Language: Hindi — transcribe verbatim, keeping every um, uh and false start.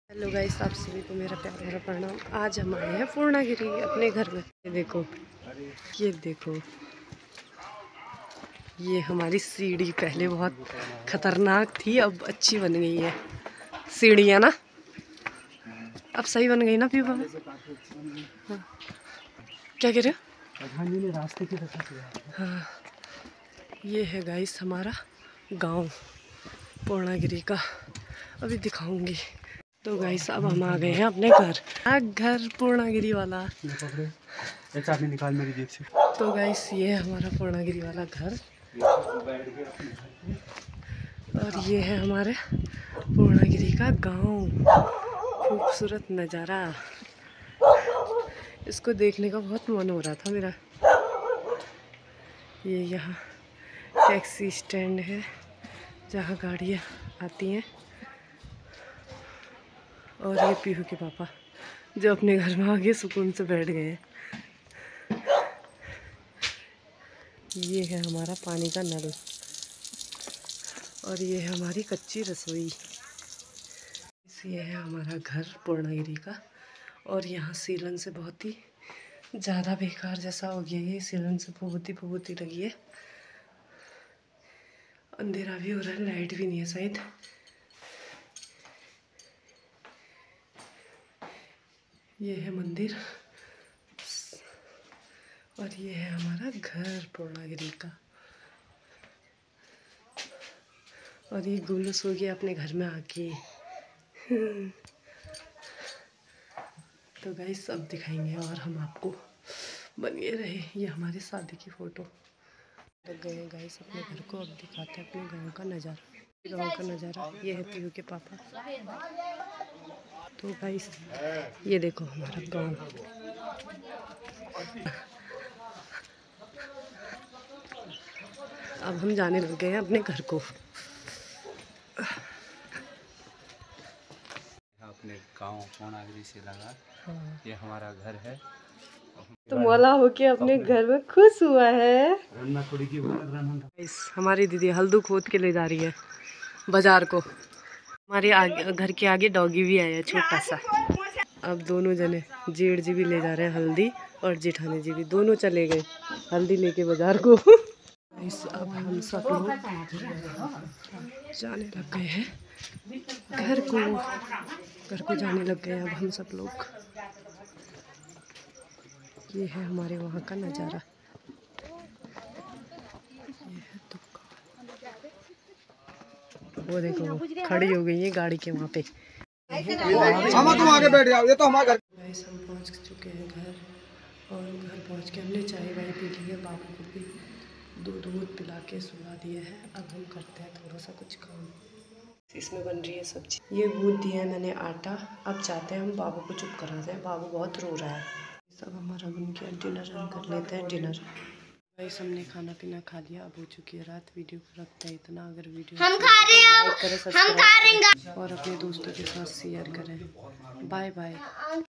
हेलो गाइस, आप सभी को मेरा प्यार भरा प्रणाम। आज हम आए हैं पूर्णागिरी अपने घर में। ये देखो, ये देखो, ये हमारी सीढ़ी पहले बहुत खतरनाक थी, अब अच्छी बन गई है सीढ़ियाँ ना। अब सही बन गई ना पीपा। हाँ। क्या कह रहे हो? रास्ते की तरफ। हाँ, ये है गाइस हमारा गांव पूर्णागिरी का। अभी दिखाऊंगी। तो गाइस अब हम आ गए हैं अपने घर। घर पूर्णागिरी वाला। एक चाबी निकाल मेरी जेब से। तो गाइस ये है हमारा पूर्णागिरी वाला घर, और ये है हमारे पूर्णागिरी का गांव। खूबसूरत नज़ारा, इसको देखने का बहुत मन हो रहा था मेरा। ये यहाँ टैक्सी स्टैंड है जहाँ गाड़ियाँ आती हैं, और ये पीहू के पापा जो अपने घर में आगे सुकून से बैठ गए हैं। ये है हमारा पानी का नल, और ये है हमारी कच्ची रसोई। ये है हमारा घर पूर्णागिरी का, और यहाँ सीलन से बहुत ही ज़्यादा बेकार जैसा हो गया। ये सीलन से फुफुती फुफुती लगी है। अंधेरा भी हो रहा है, लाइट भी नहीं है शायद। ये है मंदिर, और ये है हमारा घर पूर्णागिरी का। और ये गुलूस हो गया अपने घर में आके। तो गाइस सब दिखाएंगे और हम आपको, बनिए रहे। ये हमारी शादी की फ़ोटो लग गए हैं गाइस अपने घर को। अब दिखाते हैं अपने गांव का नज़ारा। गांव का नज़ारा ये है पीयू के पापा। तो गाइस ये देखो हमारा गांव। अब हम जाने लग गए हैं अपने घर को। अपने गांव पूर्णागिरी से लगा। हाँ। ये हमारा घर है। तो मौला होके अपने घर में खुश हुआ है। इस हमारी दीदी हल्दू खोद के ले जा रही है बाजार को। हमारे आगे घर के आगे डॉगी भी आया है छोटा सा। अब दोनों जने, जेठ जी भी ले जा रहे हैं हल्दी, और जेठानी जी भी, दोनों चले गए हल्दी लेके बाजार को। इस अब हम सब लोग जाने लग गए हैं घर को। घर को जाने लग गए अब हम सब लोग। ये है हमारे वहाँ का नज़ारा। ये है दुकान। वो देखो खड़ी हो गई है गाड़ी के वहाँ पे। तुम आगे बैठ जाओ, ये तो हमारा घर। गाइस हम पहुँच चुके हैं घर, और घर पहुँच के हमने चाय वाय पी ली है। बाबू को भी दूध वूध पिला के सुला दिया है। अब हम करते हैं थोड़ा सा कुछ काम। इसमें बन रही है सब्जी। ये गूंद दिया है मैंने आटा। अब चाहते हैं हम बाबू को चुप करा दें, बाबू बहुत रो रहा है। सब हमारा बन के डिनर रन कर लेते हैं। डिनर गाइस हमने खाना पीना खा लिया। अब हो चुकी है रात। वीडियो को रखते हैं इतना। अगर वीडियो हम खा रहे हैं, लाइक करें, सब्सक्राइब करें, और अपने दोस्तों के साथ शेयर करें। Bye bye.